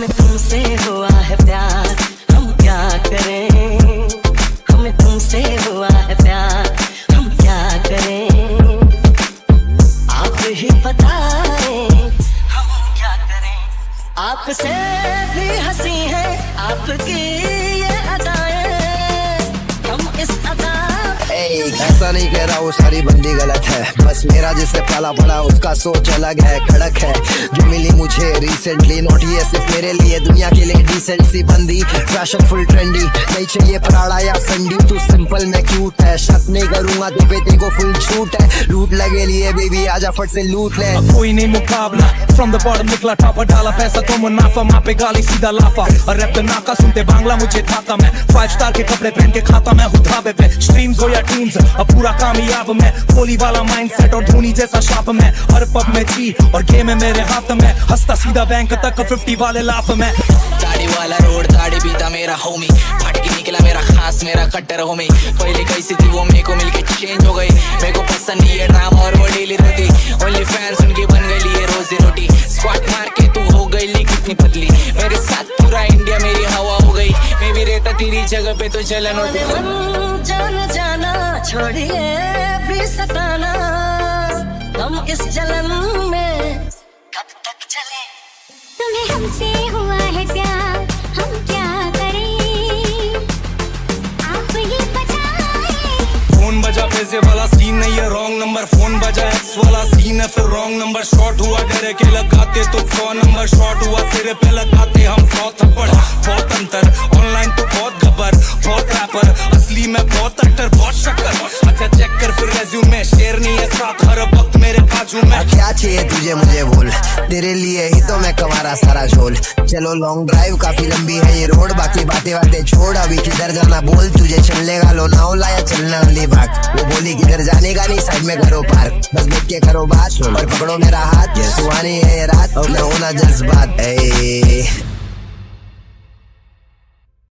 हमें तुमसे हुआ है प्यार, हम क्या करें, हमें तुमसे हुआ है प्यार, हम क्या करें, आप ही बताएं हम क्या करें। आपसे भी हंसी है आपकी ये अदाएं, हम इस अदा। ऐसा नहीं कह रहा हूँ सारी बंदी गलत है, बस मेरा जिससे पाला पड़ा उसका सोच अलग है, कड़क है जो मिली मुझे रिसेंटली। नॉट ये सिर्फ मेरे लिए, दुनिया के लिए डिसेंट सी बंदी, फैशन फुल ट्रेंडी, नहीं चाहिए प्राड़ा या फंडी। तू सिंपल में क्यूट है, शक नहीं करूंगा तो बेटे को फुल छूट है। लूट लगे लिए बेबी आजा फट से लूट ले, कोई नहीं मुकाबला। फ्रॉम द बॉटम निकला टॉप, डाला पैसा तो मुनाफा, माँ पे गाली सीधा लाफा। और रैप नाका सुनते बांग्ला मुझे थाका, मैं 5 स्टार के कपड़े पहन के खाता मैं हूँ ढाबे पे। स्ट्रीम्स हो या टीम्स अब पूरा कामयाब मैं, कोहली वाला माइंडसेट और धोनी जैसा शाप में। हर पब में जी और गेम है मेरे हाथ में, हंसता सीधा बैंक तक 50 वाले लाफ में। दाढ़ी वाला रोड दाढ़ी पीता मेरा होमी, फट के निकला मेरा खास मेरा कट्टर होमी। पहले कैसी थी वो मेरे को मिलके चेंज हो गई, मेरे को पसंद नहीं है ड्रामा और वो डेली रोटी। ओनली फैंस उनकी बन गई ये रोजी रोटी, स्क्वाट मार के तू हो गई ली कितनी पतली। मेरे साथ पूरा इंडिया मेरी हवा हो गई, मैं भी रहता तेरी जगह पे तो जलन होती। जान जाना छोड़िए भी सताना, हम इस जलन में कब तक चले। तुम्हें हमसे हुआ है प्यार, हम क्या करें, आप ही बताएं। फोन बजा पैसे वाला सीन नहीं है रॉन्ग नंबर, फोन बजा एक्स वाला सीन है फिर रॉन्ग नंबर। शॉर्ट हुआ डरे के लगाते तो 100 नंबर, शॉर्ट हुआ सिरे पे लगाते हम 100 थप्पड़। बहुत अंतर ऑनलाइन तो बहुत गबर, बहुत रैपर असली में बहुत एक्टर बहुत शक्कर। अच्छा चेक कर फिर रेज्यूमे, शेर नहीं है साथ हर वक्त मेरे बाजू में। क्या चाहिए तुझे मुझे बोल, तेरे लिए ही तो मैं कमारा सारा झोल। चलो लॉन्ग ड्राइव काफी लंबी है ये रोड, बाकी बातें बातें छोड़, अभी किधर जाना बोल। तुझे चलने का लोनावला या चलना अलीबाग, वो बोली किधर जाने का नहीं साइड में करो पार्क, बस बैठ के करो बात और पकड़ो मेरा हाथ। सुहानी है ये रात और मैं होना जज्बात।